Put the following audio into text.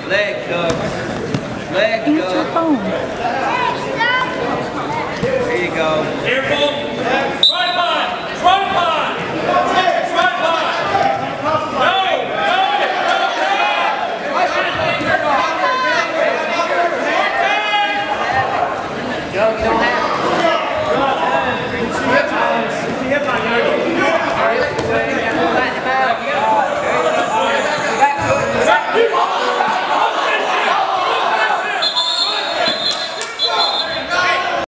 Leg go. Leg go. Answer phone. There you go. Careful. Tripod. Tripod. Tripod. No. Go.